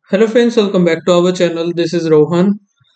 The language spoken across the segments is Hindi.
Hello friends, welcome back to our channel. This is Rohan.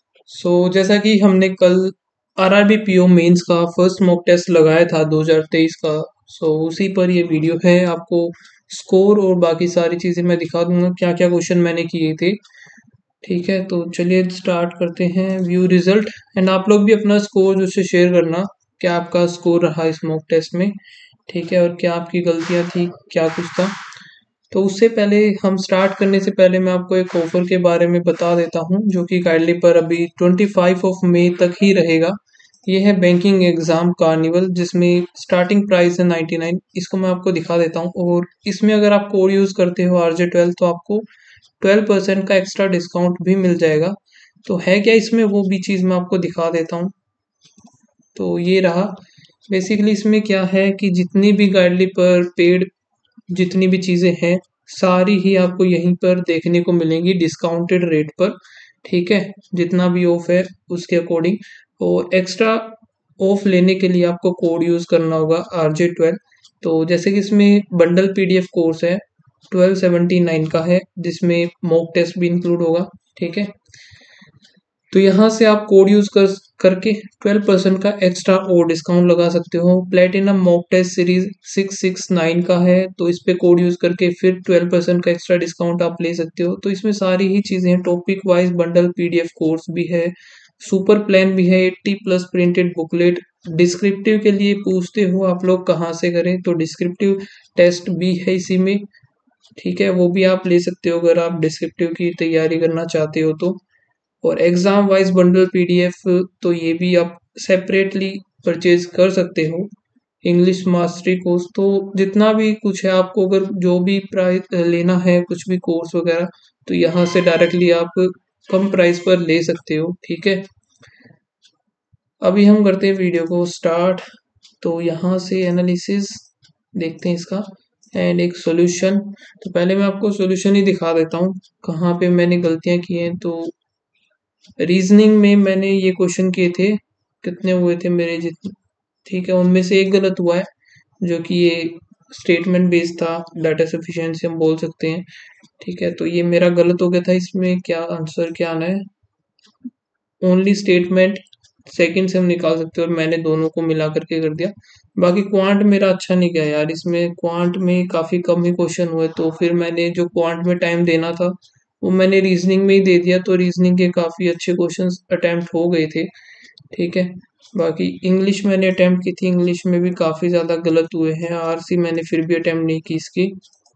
जैसा कि हमने कल आरआरबी पीओ मेंस का फर्स्ट मॉक टेस्ट लगाया था 2023 का। उसी पर ये वीडियो है। आपको स्कोर और बाकी सारी चीज़ें मैं दिखा दूंगा, क्या क्या क्वेश्चन मैंने किए थे। ठीक है, तो चलिए स्टार्ट करते हैं। View result. एंड आप लोग भी अपना स्कोर जो से शेयर करना, क्या आपका स्कोर रहा इस मॉक टेस्ट में। ठीक है, और क्या आपकी गलतियाँ थी, क्या कुछ था। तो उससे पहले, हम स्टार्ट करने से पहले मैं आपको एक ऑफर के बारे में बता देता हूँ, जो कि काइंडली पर अभी 25 मई तक ही रहेगा। ये है बैंकिंग एग्जाम कार्निवल, जिसमें स्टार्टिंग प्राइस है 99। इसको मैं आपको दिखा देता हूँ। और इसमें अगर आप कोड यूज़ करते हो RJ12, तो आपको 12% का एक्स्ट्रा डिस्काउंट भी मिल जाएगा। तो है क्या इसमें, वो भी चीज़ मैं आपको दिखा देता हूँ। तो ये रहा। बेसिकली इसमें क्या है कि जितनी भी गाइडली पर पेड जितनी भी चीज़ें हैं, सारी ही आपको यहीं पर देखने को मिलेंगी डिस्काउंटेड रेट पर। ठीक है, जितना भी ऑफ है उसके अकॉर्डिंग। और एक्स्ट्रा ऑफ लेने के लिए आपको कोड यूज़ करना होगा RJ12। तो जैसे कि इसमें बंडल PDF कोर्स है, 1279 का है, जिसमें मॉक टेस्ट भी इंक्लूड होगा। ठीक है, तो यहाँ से आप कोड यूज करके 12% का एक्स्ट्रा और डिस्काउंट लगा सकते हो। प्लेटिनम मॉक टेस्ट सीरीज 669 का है, तो इस पे कोड यूज करके फिर 12% का एक्स्ट्रा डिस्काउंट आप ले सकते हो। तो इसमें सारी ही चीजें हैं। Topic wise bundle PDF course भी है, सुपर प्लान भी है, 80+ प्रिंटेड बुकलेट। डिस्क्रिप्टिव के लिए पूछते हो आप लोग कहाँ से करें, तो डिस्क्रिप्टिव टेस्ट भी है इसी में। ठीक है, वो भी आप ले सकते हो अगर आप डिस्क्रिप्टिव की तैयारी करना चाहते हो तो। और एग्जाम वाइज बंडल PDF, तो ये भी आप सेपरेटली परचेज कर सकते हो। इंग्लिश मास्टरी कोर्स, तो जितना भी कुछ है, आपको अगर जो भी प्राइस लेना है, कुछ भी कोर्स वगैरह, तो यहाँ से डायरेक्टली आप कम प्राइस पर ले सकते हो। ठीक है, अभी हम करते हैं वीडियो को स्टार्ट। तो यहाँ से एनालिसिस देखते हैं इसका, एंड एक सॉल्यूशन। तो पहले मैं आपको सॉल्यूशन ही दिखा देता हूँ कहाँ पे मैंने गलतियाँ की हैं। तो रीजनिंग में मैंने ये क्वेश्चन किए थे, कितने हुए थे मेरे जितने। ठीक है, उनमें से एक गलत हुआ है, जो कि ये स्टेटमेंट बेस्ड था, डाटा सफिशिएंसी हम बोल सकते हैं। ठीक है, तो ये मेरा गलत हो गया था। इसमें क्या आंसर क्या आना है, ओनली स्टेटमेंट सेकंड से हम निकाल सकते हैं, और मैंने दोनों को मिला करके कर दिया। बाकी क्वांट मेरा अच्छा नहीं गया यार, इसमें क्वांट में काफ़ी कम ही क्वेश्चन हुए, तो फिर मैंने जो क्वांट में टाइम देना था, वो मैंने रीजनिंग में ही दे दिया। तो रीजनिंग के काफ़ी अच्छे क्वेश्चंस अटेम्प्ट हो गए थे। ठीक है, बाकी इंग्लिश मैंने अटेम्प्ट की थी, इंग्लिश में भी काफ़ी ज़्यादा गलत हुए हैं। RC मैंने फिर भी अटेम्प्ट नहीं की इसकी।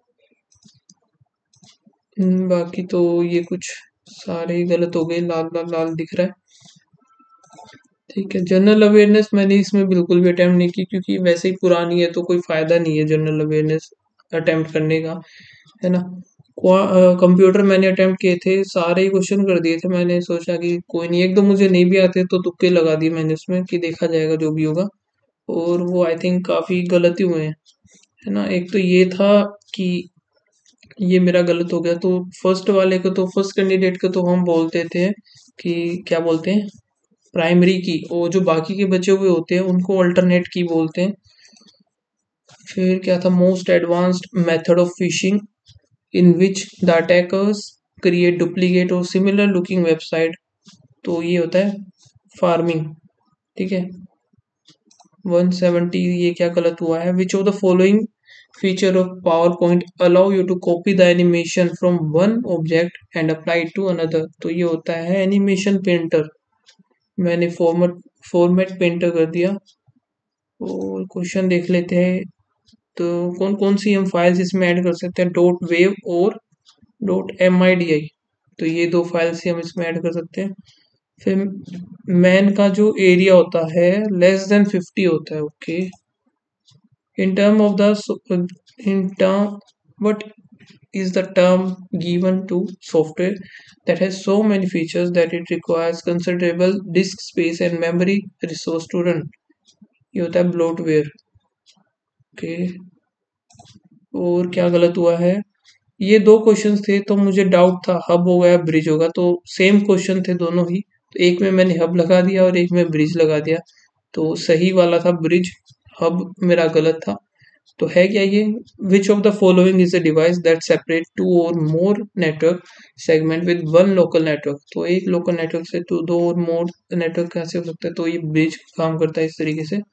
बाकी तो ये कुछ सारे ही गलत हो गए, लाल लाल लाल दिख रहा है। ठीक है, जनरल अवेयरनेस मैंने इसमें बिल्कुल भी अटेम्प्ट नहीं की, क्योंकि वैसे ही पुरानी है, तो कोई फायदा नहीं है जनरल अवेयरनेस अटेम्प्ट करने का, है ना। कंप्यूटर मैंने अटेम्प्ट किए थे, सारे ही क्वेश्चन कर दिए थे। मैंने सोचा कि कोई नहीं, एक दो मुझे नहीं भी आते तो तुक्के लगा दिए मैंने उसमें, कि देखा जाएगा जो भी होगा। और वो आई थिंक काफ़ी गलत ही हुए हैं, है ना। एक तो ये था कि ये मेरा गलत हो गया। तो फर्स्ट वाले को, तो फर्स्ट कैंडिडेट को तो हम बोलते थे कि क्या बोलते हैं, प्राइमरी की। और जो बाकी के बचे हुए होते हैं उनको अल्टरनेट की बोलते हैं। फिर क्या था, most advanced method of phishing in which the attackers create duplicate और सिमिलर लुकिंग वेबसाइट। तो ये होता है फार्मिंग। ठीक है, 170 ये क्या गलत हुआ है। Which of the following feature of PowerPoint allow you to copy the animation from one object and apply to another. तो ये होता है एनिमेशन पेंटर। मैंने फॉर्मेट पेंटर कर दिया। और क्वेश्चन देख लेते हैं। तो कौन कौन सी हम फाइल्स इसमें ऐड कर सकते हैं, डॉट वेव और डॉट MIDI। तो ये दो फाइल्स ही हम इसमें ऐड कर सकते हैं। फिर मैन का जो एरिया होता है <50 होता है। Okay, in term of the in term what is the term given to software that has so many features that it requires considerable disk space and memory resource to run। ये होता है ब्लोटवेयर। ओके, और क्या गलत हुआ है, ये दो क्वेश्चंस थे, तो मुझे डाउट था हब होगा या ब्रिज होगा। तो सेम क्वेश्चन थे दोनों ही, तो एक में मैंने हब लगा दिया और एक में ब्रिज लगा दिया। तो सही वाला था ब्रिज, हब मेरा गलत था। तो है क्या ये, which of the following is a device that separate two or more network segment with one local network. तो एक लोकल नेटवर्क से तो दो और मोर नेटवर्क कैसे हो सकता है, तो ये ब्रिज काम करता है इस तरीके से।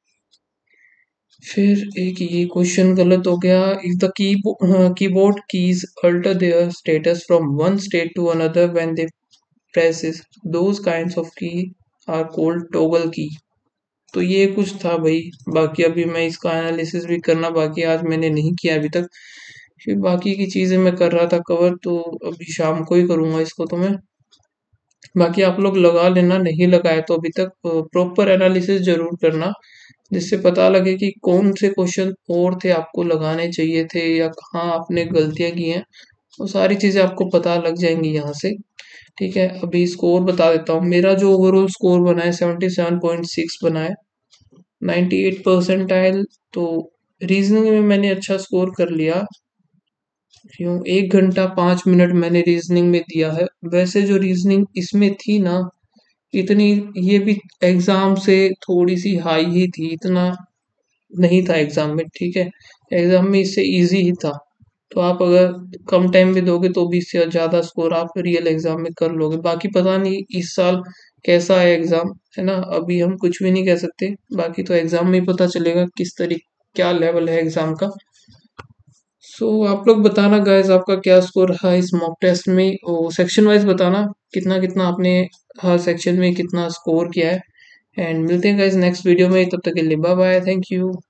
फिर एक ये क्वेश्चन गलत हो गया, if the keyboard keys alter their status from one state to another when they press those kinds of key are called toggle key. तो ये कुछ था भाई, बाकी अभी मैं इसका एनालिसिस भी करना बाकी, आज मैंने नहीं किया अभी तक। फिर बाकी की चीज़ें मैं कर रहा था कवर, तो अभी शाम को ही करूँगा इसको तो मैं। बाकी आप लोग लगा लेना, नहीं लगाए तो अभी तक प्रॉपर एनालिसिस जरूर करना, जिससे पता लगे कि कौन से क्वेश्चन और थे आपको लगाने चाहिए थे या कहाँ आपने गलतियाँ की हैं। वो सारी चीज़ें आपको पता लग जाएंगी यहाँ से। ठीक है, अभी स्कोर बता देता हूँ। मेरा जो ओवरऑल स्कोर बना है 77.6 बना है, 98 परसेंटाइल। तो रीजनिंग में मैंने अच्छा स्कोर कर लिया, क्यों 1 घंटा 5 मिनट मैंने रीजनिंग में दिया है। वैसे जो रीजनिंग इसमें थी ना, इतनी, ये भी एग्जाम से थोड़ी सी हाई ही थी, इतना नहीं था एग्जाम में। ठीक है, एग्जाम में इससे इजी ही था। तो आप अगर कम टाइम में दोगे तो भी इससे ज़्यादा स्कोर आप रियल एग्जाम में कर लोगे। बाकी पता नहीं इस साल कैसा है एग्जाम, है ना, अभी हम कुछ भी नहीं कह सकते। बाकी तो एग्जाम में ही पता चलेगा किस तरीके, क्या लेवल है एग्जाम का। सो आप लोग बताना गाइस, आपका क्या स्कोर है इस मॉक टेस्ट में, वो सेक्शन वाइज बताना कितना कितना आपने हर सेक्शन में कितना स्कोर किया है। एंड मिलते हैं गाइस नेक्स्ट वीडियो में, तब तक के लिए बाय बाय, थैंक यू।